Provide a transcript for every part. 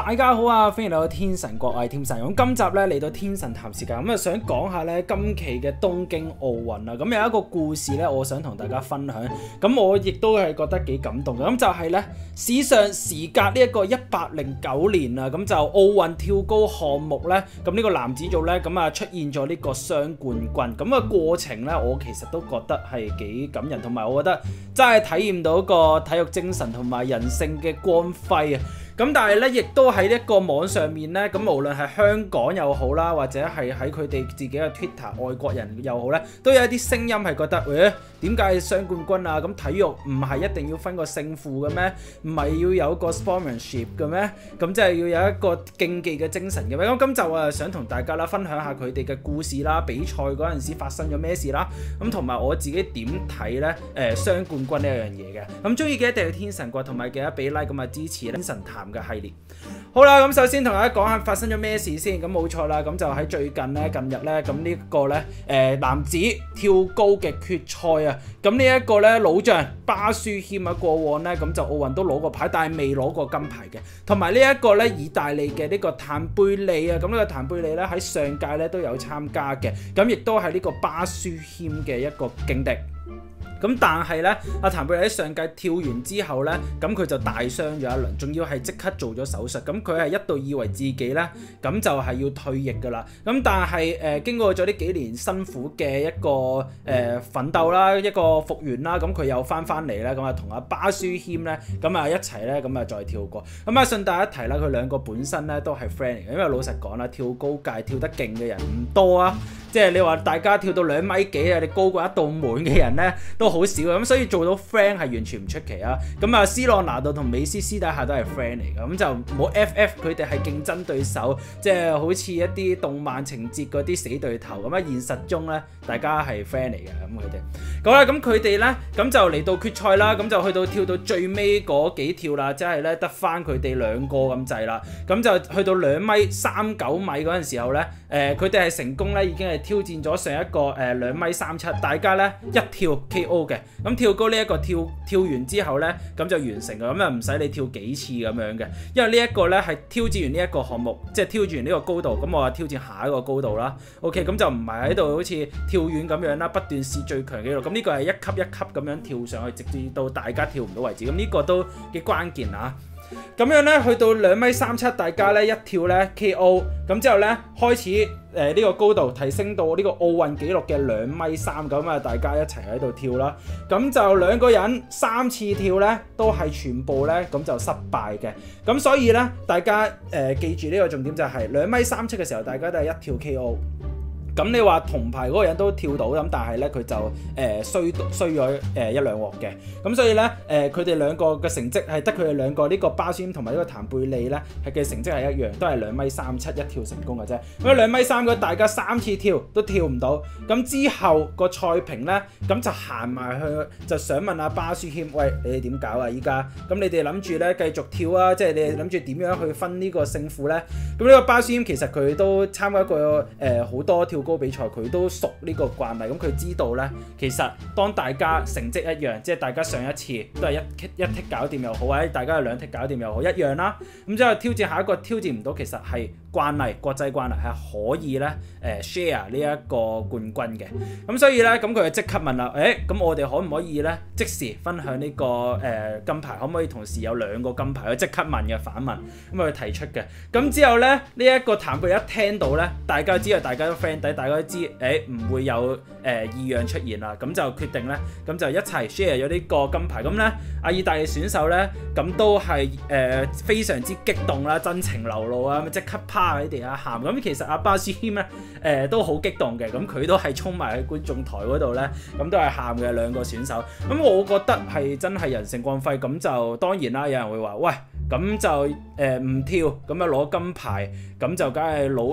大家好啊，歡迎嚟到天神國，我係天神。咁今集咧嚟到天神談時間，咁啊想講下咧今期嘅東京奧運啊，咁有一個故事咧，我想同大家分享。咁我亦都係覺得幾感動嘅。咁就係咧史上時隔呢一個1809年啊，咁就奧運跳高項目咧，咁呢個男子組咧，咁啊出現咗呢個雙冠軍。咁個過程咧，我其實都覺得係幾感人，同埋我覺得真係體驗到個體育精神同埋人性嘅光輝啊！咁但係咧，亦都喺一個網上面咧，咁無論係香港又好啦，或者係喺佢哋自己嘅 Twitter 外國人又好咧，都有一啲聲音係覺得，點解雙冠軍啊？咁體育唔係一定要分個勝負嘅咩？唔係要有個 sportsmanship 嘅咩？咁即係要有一個競技嘅精神嘅咩？咁今集啊，想同大家啦分享下佢哋嘅故事啦，比賽嗰陣時發生咗咩事啦，咁同埋我自己點睇咧雙冠軍呢一樣嘢嘅。咁中意嘅一定要天神國，同埋記得俾 like 咁啊支持天神談嘅系列。好啦，咁首先同大家講下發生咗咩事先。咁冇錯啦，咁就喺最近咧、近日咧，咁呢個咧男子跳高嘅決賽啊，咁呢一個咧老將巴舒謙啊，過往咧咁就奧運都攞過牌，但係未攞過金牌嘅。同埋呢一個咧意大利嘅呢個譚貝利啊，咁呢個譚貝利咧喺上屆咧都有參加嘅，咁亦都係呢個巴舒謙嘅一個勁敵。咁但係咧，阿譚貝利喺上屆跳完之後咧，咁佢就大傷咗一輪，仲要係即刻做咗手術。咁佢係一度以為自己咧，咁就係要退役噶啦。咁但係經過咗呢幾年辛苦嘅一個奮鬥啦，一個復原啦，咁佢又翻嚟咧，咁啊同阿巴舒謙咧，咁啊一齊咧，咁啊再跳過。咁啊順帶一提啦，佢兩個本身咧都係 friend 嚟嘅，因為老實講啦，跳高界跳得勁嘅人唔多啊。即係你話大家跳到2米幾啊，你高過一道門嘅人咧都好少嘅，咁所以做到 friend 係完全唔出奇啊！咁啊，C朗拿度同美斯私底下都係 friend 嚟嘅，咁就冇 FF 佢哋係競爭對手，即係好似一啲動漫情節嗰啲死對頭咁啊！現實中咧，大家係 friend 嚟嘅，咁佢哋好啦，咁佢哋咧咁就嚟到決賽啦，咁就去到跳到最尾嗰幾跳啦，即係咧得翻佢哋兩個咁滯啦，咁就去到2.39米嗰陣時候咧，佢哋係成功咧，已經係挑戰咗上一個2.37米，大家咧一跳 KO 嘅。咁跳高呢一個跳完之後咧，咁就完成嘅，咁啊唔使你跳幾次咁樣嘅，因為呢一個咧係挑戰完呢一個項目，即係挑戰完呢個高度，咁我話挑戰下一個高度啦。OK， 咁就唔係喺度好似跳遠咁樣啦，不斷試最強紀錄。咁呢個係一級一級咁樣跳上去，直至到大家跳唔到為止。咁呢個都幾關鍵啊！咁樣咧，去到2.37米，大家咧一跳咧 KO， 咁之後咧開始呢個高度提升到呢個奧運紀錄嘅2.3米，咁啊大家一齊喺度跳啦。咁就兩個人3次跳咧都係全部咧咁就失敗嘅。咁所以咧大家記住呢個重點就係2.37米嘅時候，大家都係一跳 KO。咁你話銅牌嗰個人都跳到咁，但係咧佢就衰咗1-2鑊嘅。咁所以咧佢哋兩個嘅成績係得佢哋兩個呢個巴舒謙同埋呢個譚貝利咧係嘅成績係一樣，都係2.37米一跳成功嘅啫。咁2.3米大家3次跳都跳唔到，咁之後個賽評咧咁就行埋去就想問阿巴舒謙，喂，你哋點搞啊？依家咁你哋諗住咧繼續跳啊？即係你哋諗住點樣去分呢個勝負咧？咁呢個巴舒謙其實佢都參加過好多跳高比賽，佢都熟呢個慣例，咁佢知道咧，其實當大家成績一樣，即係大家上一次都係一剔搞掂又好，或者大家係2剔搞掂又好，一樣啦。咁之後挑戰下一個挑戰唔到，其實係慣例，國際慣例係可以咧share 呢一個冠軍嘅。咁所以咧，咁佢就即刻問啦，咁我哋可唔可以咧即時分享呢個金牌？可唔可以同時有2個金牌？佢即刻問嘅反問，咁佢提出嘅。咁之後咧，呢一個譚貝利一聽到咧，大家知道大家都 friend 底，大家都知唔會有異樣出現啦，咁就決定咧，咁就一齊 share 咗呢個金牌。咁咧，阿意大利選手咧，咁都係非常之激動啦，真情流露啊，咁即刻趴喺地下喊。咁其實阿巴舒謙咧都好激動嘅，咁佢都係衝埋去觀眾台嗰度咧，咁都係喊嘅兩個選手。咁我覺得係真係人性光輝。咁就當然啦，有人會話喂，咁就唔跳咁啊攞金牌，咁就梗係老 X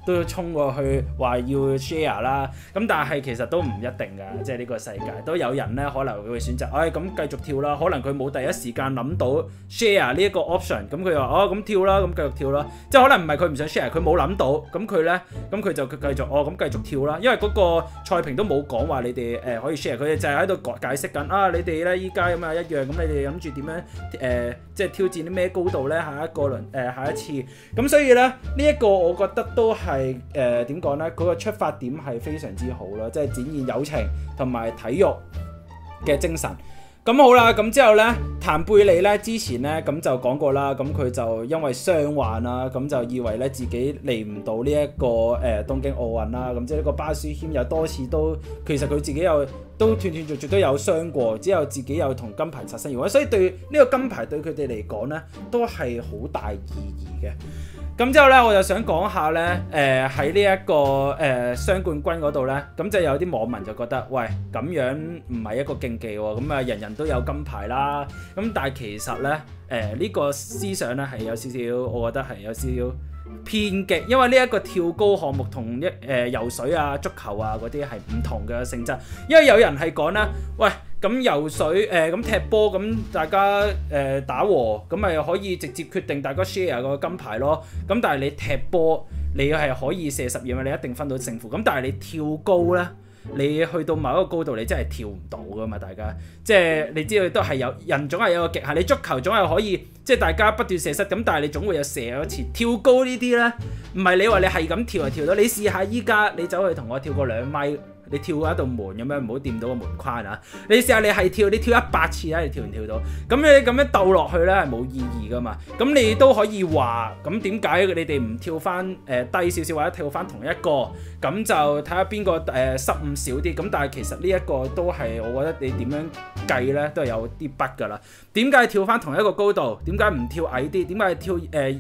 都要衝過去話要 share 啦。咁但係其實都唔一定㗎，即係呢個世界都有人咧可能會選擇，咁繼續跳啦。可能佢冇第一時間諗到 share 呢一個 option， 咁佢話咁跳啦，咁繼續跳啦。即係可能唔係佢唔想 share，佢冇諗到，咁佢就繼續咁繼續跳啦。因為嗰個賽評都冇講話你哋可以 share， 佢哋就係喺度解釋緊你哋咧依家咁啊一樣，咁你哋諗住點樣即係挑戰啲咩高度咧？下一次，咁所以咧呢一個我覺得都係點講咧？嗰個出發點係非常之好啦，即係展現友情同埋體育嘅精神。咁好啦，咁之後咧，譚貝利咧之前咧咁就講過啦，咁佢就因為傷患啦，咁就以為咧自己嚟唔到呢一個東京奧運啦，咁即係呢個巴舒謙有多次都其實佢自己都斷斷續續都有傷過，之後自己又同金牌擦身而過，所以對呢個金牌對佢哋嚟講咧都係好大意義嘅。咁之後咧，我就想講下咧，喺呢一個雙冠軍嗰度咧，咁就有啲網民就覺得，喂，咁樣唔係一個競技喎，咁啊人人都有金牌啦，咁但係其實咧，呢個思想咧係有少少，我覺得係有少少偏激，因為呢一個跳高項目同游水啊、足球啊嗰啲係唔同嘅性質，因為有人係講啦，喂。咁游水咁踢波咁大家打和咁咪可以直接決定大家 share 個金牌咯。咁但係你踢波你係可以射12碼，你一定分到勝負。咁但係你跳高咧，你去到某一個高度你真係跳唔到噶嘛。大家即係你知道都係有人總係有個極限。你足球總係可以即係大家不斷射失，咁但係你總會有射一次。跳高呢啲咧，唔係你話你係咁跳就跳到。你試下依家你走去同我跳過2米。你跳過一道門咁樣，唔好掂到個門框啊！你試下你係跳，你跳100次啦，你跳唔跳到？咁你咁樣鬥落去咧係冇意義噶嘛？咁你都可以話，咁點解你哋唔跳翻低少少，或者跳翻同一個？咁就睇下邊個失誤少啲。咁但係其實呢一個都係我覺得你點樣計咧都係有啲筆㗎啦。點解跳翻同一個高度？點解唔跳矮啲？點解跳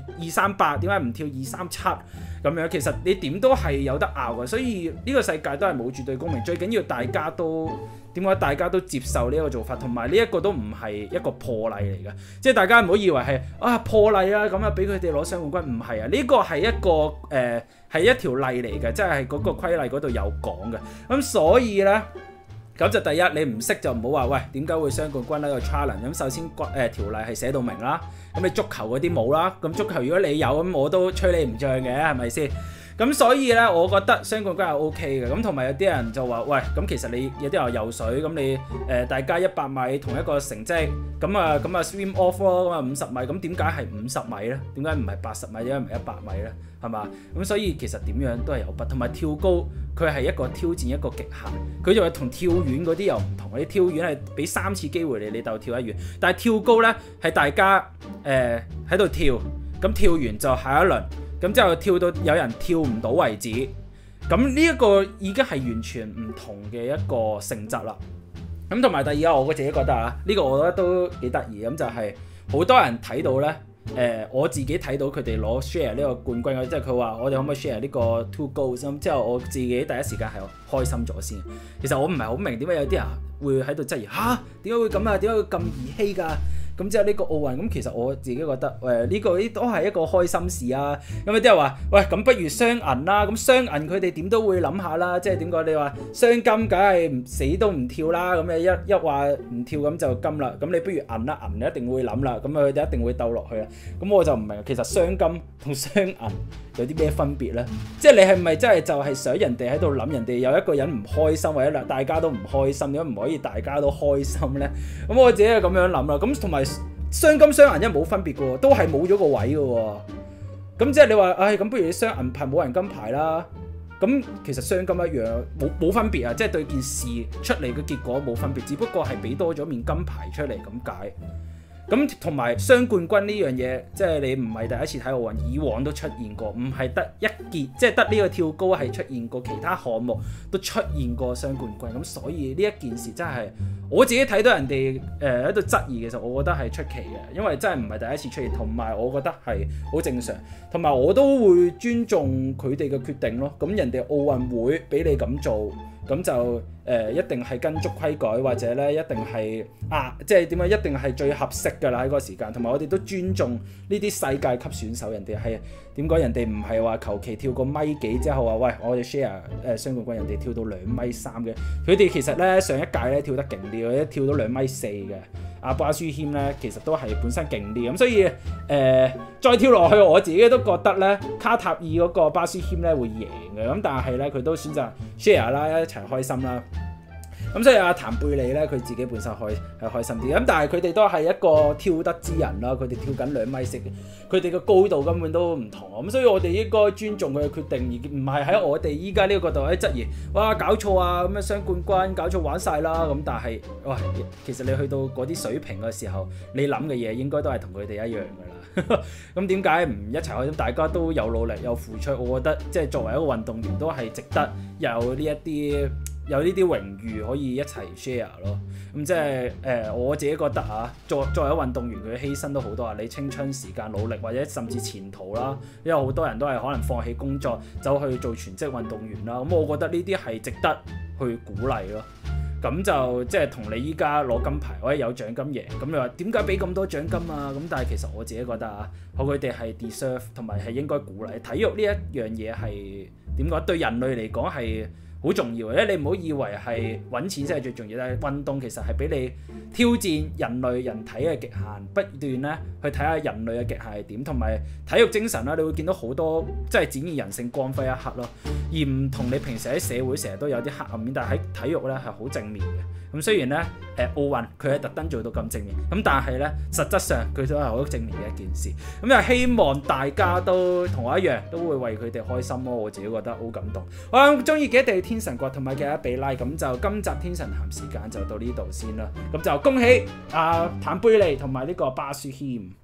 238？點解唔跳237？咁樣其實你點都係有得拗嘅，所以呢個世界都係冇絕對公平。最緊要大家都點解大家都接受呢一個做法，同埋呢一個都唔係一個破例嚟嘅，即係大家唔好以為係破例啊咁啊俾佢哋攞雙冠軍，唔係啊，呢個係一個係一條例嚟嘅，即係嗰個規例嗰度有講嘅。咁所以咧。咁就第一，你唔識就唔好話，喂，點解會雙冠軍喺度 challenge？ 咁首先條例係寫到明啦，咁你足球嗰啲冇啦，咁足球如果你有，咁我都吹你唔脹嘅，係咪先？咁所以咧，我覺得雙冠軍係 OK 嘅。咁同埋有啲人就話，喂，咁其實你有啲人游水，咁你大家100米同一個成績，咁啊 swim off 咯，咁啊50米，咁點解係50米咧？點解唔係80米？點解唔係100米咧？係嘛？咁所以其實點樣都係有不同埋跳高，佢係一個挑戰一個極限，佢就係同跳遠嗰啲又唔同。你跳遠係俾3次機會你就跳一遠，但係跳高咧係大家喺度跳，咁跳完就下一輪。咁之後跳到有人跳唔到為止，咁呢一個已經係完全唔同嘅一個性質啦。咁同埋第二我自己覺得呢個我覺得都幾得意，咁就係好多人睇到咧，我自己睇到佢哋攞 share 呢個冠軍，即係佢話我哋可唔可以 share 呢個 2 goals 咁之後，我自己第一時間係開心咗先。其實我唔係好明點解有啲人會喺度質疑點解會咁啊？點解會咁兒戲㗎？咁之後呢個奧運，咁其實我自己覺得呢個都係一個開心事啊！咁有啲人話，喂，咁不如雙銀啦，咁雙銀佢哋點都會諗下啦，即係點講？你話雙金梗係死都唔跳啦，咁你一話唔跳咁就金啦，咁你不如銀啦，銀你一定會諗啦，咁佢哋一定會鬥落去啦。咁我就唔明，其實雙金同雙銀有啲咩分別咧？即係你係咪真係就係想人哋喺度諗，人哋有一個人唔開心，或者大家都唔開心，點解唔可以大家都開心咧？咁我自己係咁樣諗啦。咁同埋雙金雙銀一冇分別嘅喎，都係冇咗個位嘅喎。咁即係你話，咁不如你雙銀牌冇人金牌啦。咁其實雙金一樣，冇分別啊！即係對件事出嚟嘅結果冇分別，只不過係俾多咗面金牌出嚟咁解。咁同埋雙冠軍呢樣嘢，即係你唔係第一次睇奧運，以往都出現過，唔係得一件，即係得呢個跳高係出現過，其他項目都出現過雙冠軍。咁所以呢一件事真係我自己睇到人哋喺度質疑，其實我覺得係出奇嘅，因為真係唔係第一次出現，同埋我覺得係好正常，同埋我都會尊重佢哋嘅決定咯。咁人哋奧運會俾你咁做， 咁就一定係跟足規矩，或者咧一定係即係點樣，一定係最合適㗎啦喺嗰個時間。同埋我哋都尊重呢啲世界級選手，人哋係點講？人哋唔係話求其跳個米幾之後話喂，我哋 share 雙冠軍，人哋跳到2.3米嘅。佢哋其實咧上一屆咧跳得勁啲，佢一跳到2.4米嘅。阿巴舒謙咧其實都係本身勁啲，咁所以再跳落去，我自己都覺得咧卡塔爾嗰個巴舒謙咧會贏嘅，咁但係咧佢都選擇 share 啦，一齊開心啦。咁所以阿譚貝利咧佢自己本身係開心啲，咁但係佢哋都係一個跳得之人啦，佢哋跳緊2.4米，佢哋嘅高度根本都唔同，咁所以我哋應該尊重佢嘅決定，而唔係喺我哋依家呢個角度喺質疑，哇搞錯啊，咁樣雙冠軍搞錯玩晒啦，咁但係喂，其實你去到嗰啲水平嘅時候，你諗嘅嘢應該都係同佢哋一樣㗎啦。咁點解唔一齊開心？大家都有努力有付出，我覺得即係作為一個運動員都係值得有呢啲榮譽可以一齊 share 咯。咁即係我自己覺得作為運動員佢犧牲都好多啊！你青春時間努力或者甚至前途啦，因為好多人都係可能放棄工作走去做全職運動員啦。咁我覺得呢啲係值得去鼓勵咯。咁就即係同你依家攞金牌或者有獎金贏，咁你話點解俾咁多獎金啊？咁但係其實我自己覺得佢哋係 deserve 同埋係應該鼓勵。體育呢一樣嘢係點講？對人類嚟講係好重要嘅，你唔好以為係揾錢先係最重要，但係運動其實係俾你挑戰人體嘅極限，不斷咧去睇下人類嘅極限係點，同埋體育精神啦，你會見到好多即係展現人性光輝一刻咯，而唔同你平時喺社會成日都有啲黑暗面，但係喺體育咧係好正面嘅。咁雖然咧奧運佢係特登做到咁正面，咁但係咧實質上佢都係好正面嘅一件事。咁就希望大家都同我一樣，都會為佢哋開心咯。我自己覺得好感動。我中意嘅一定係天神國同埋嘅比拉。咁就今集天神談時間就到呢度先啦。咁就恭喜譚貝利同埋呢個巴舒謙。